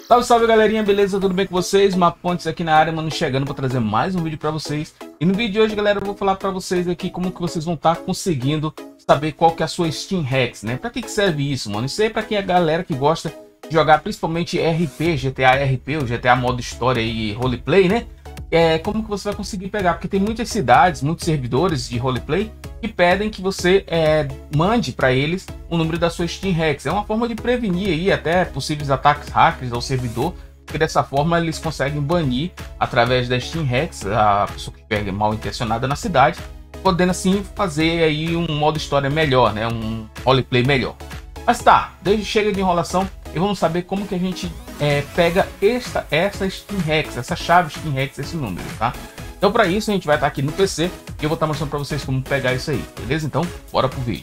Salve, salve galerinha, beleza? Tudo bem com vocês? Mapontes aqui na área, mano, chegando para trazer mais um vídeo para vocês. E no vídeo de hoje, galera, eu vou falar para vocês aqui como que vocês vão estar conseguindo saber qual que é a sua Steam Hacks, né? Para que serve isso, mano? Isso aí é para quem é a galera que gosta de jogar principalmente RP, GTA RP, ou GTA modo história e roleplay, né? Como que você vai conseguir pegar? Porque tem muitas cidades, muitos servidores de roleplay que pedem que você mande para eles o número da sua Steam Hacks. É uma forma de prevenir aí até possíveis ataques hackers ao servidor, porque dessa forma eles conseguem banir através da Steam Hacks a pessoa que estiver mal intencionada na cidade, podendo assim fazer aí um modo história melhor, né? Um roleplay melhor. Mas tá, chega de enrolação e vamos saber como que a gente pega essa Steam Hacks, essa chave Steam Hacks, esse número, tá? Então para isso a gente vai estar aqui no PC e eu vou estar mostrando para vocês como pegar isso aí, beleza? Então bora pro vídeo.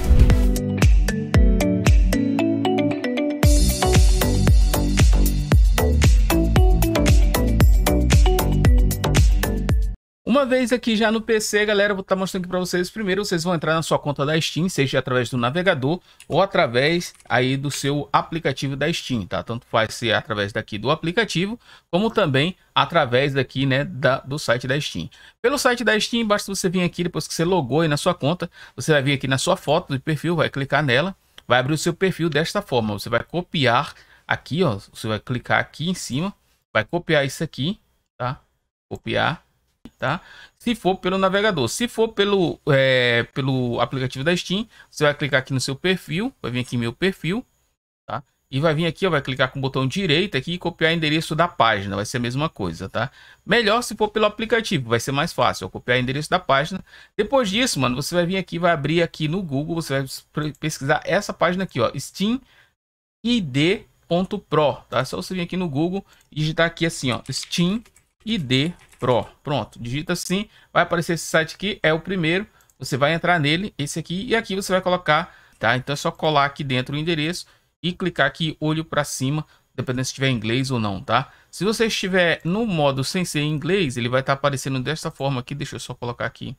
Uma vez aqui já no PC, galera, eu vou estar mostrando aqui para vocês. Primeiro, vocês vão entrar na sua conta da Steam, seja através do navegador ou através aí do seu aplicativo da Steam, tá? Tanto faz ser através daqui do aplicativo, como também através daqui, né, do site da Steam. Pelo site da Steam, basta você vir aqui, depois que você logou aí na sua conta, você vai vir aqui na sua foto de perfil, vai clicar nela, vai abrir o seu perfil desta forma. Você vai copiar aqui, ó, você vai clicar aqui em cima, vai copiar isso aqui, tá? Copiar. Tá? Se for pelo navegador, se for pelo aplicativo da Steam, você vai clicar aqui no seu perfil, vai vir aqui meu perfil, tá? E vai vir aqui, ó, vai clicar com o botão direito aqui e copiar o endereço da página, vai ser a mesma coisa, tá? Melhor se for pelo aplicativo, vai ser mais fácil, ó, copiar o endereço da página. Depois disso, mano, você vai vir aqui, vai abrir aqui no Google, você vai pesquisar essa página aqui, ó, SteamID.pro, tá? É só você vir aqui no Google e digitar aqui assim, ó, SteamID Pro. Pronto, digita assim, vai aparecer esse site aqui, é o primeiro, você vai entrar nele, esse aqui, e aqui você vai colocar, tá? Então é só colar aqui dentro o endereço e clicar aqui olho para cima, dependendo se estiver em inglês ou não, tá? Se você estiver no modo sem ser em inglês, ele vai estar aparecendo dessa forma aqui, deixa eu só colocar aqui.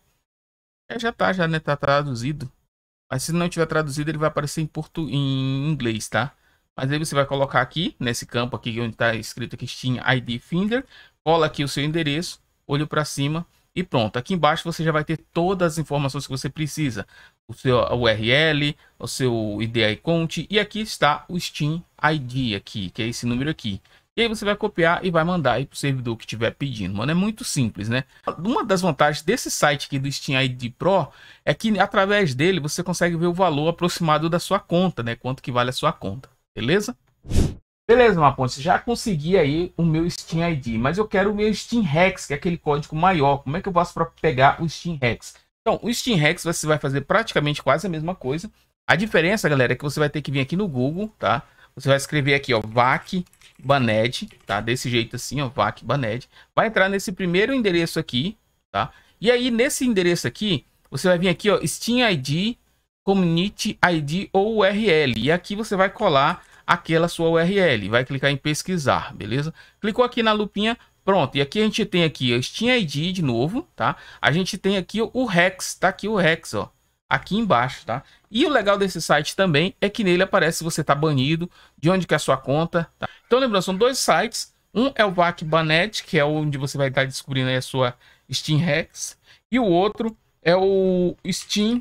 Já né, tá traduzido, mas se não tiver traduzido, ele vai aparecer em inglês, tá? Mas aí você vai colocar aqui, nesse campo aqui, onde está escrito aqui Steam ID Finder, cola aqui o seu endereço, olho para cima e pronto. Aqui embaixo você já vai ter todas as informações que você precisa. O seu URL, o seu ID account e aqui está o Steam ID aqui, que é esse número aqui. E aí você vai copiar e vai mandar aí para o servidor que estiver pedindo. Mano, é muito simples, né? Uma das vantagens desse site aqui do Steam ID Pro é que através dele você consegue ver o valor aproximado da sua conta, né? Quanto que vale a sua conta, beleza? Beleza, Maponte, já consegui aí o meu Steam ID, mas eu quero o meu Steam Hacks, que é aquele código maior. Como é que eu faço para pegar o Steam Hacks? Então, o Steam Hacks você vai fazer praticamente quase a mesma coisa. A diferença, galera, é que você vai ter que vir aqui no Google, tá? Você vai escrever aqui, ó, VAC Banned, tá? Desse jeito assim, ó, VAC Banned. Vai entrar nesse primeiro endereço aqui, tá? E aí, nesse endereço aqui, você vai vir aqui, ó, Steam ID, Community ID ou URL. E aqui você vai colar aquela sua URL, vai clicar em pesquisar, beleza? Clicou aqui na lupinha, pronto. E aqui a gente tem aqui o Steam ID de novo, tá? A gente tem aqui o Hacks, tá aqui o Hacks, ó, aqui embaixo, tá? E o legal desse site também é que nele aparece se você tá banido, de onde que é a sua conta, tá? Então lembrando, são dois sites, um é o VAC Banned, que é onde você vai estar descobrindo aí a sua Steam Hacks, e o outro é o Steam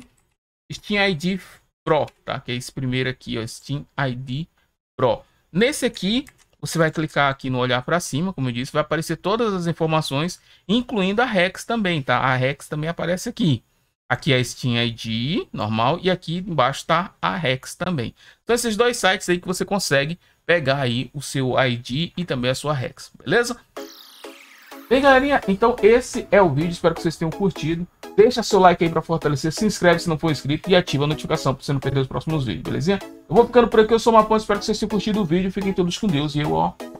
ID Pro, tá? Que é esse primeiro aqui, ó, Steam ID Pro. Nesse aqui, você vai clicar aqui no olhar para cima, como eu disse, vai aparecer todas as informações, incluindo a Hacks também, tá? A Hacks também aparece aqui. Aqui é a Steam ID normal e aqui embaixo está a Hacks também. Então esses dois sites aí que você consegue pegar aí o seu ID e também a sua Hacks, beleza? Bem, galerinha, então esse é o vídeo, espero que vocês tenham curtido. Deixa seu like aí para fortalecer, se inscreve se não for inscrito e ativa a notificação para você não perder os próximos vídeos, belezinha? Eu vou ficando por aqui, eu sou o Maponte, espero que vocês tenham curtido o vídeo, fiquem todos com Deus e eu, ó,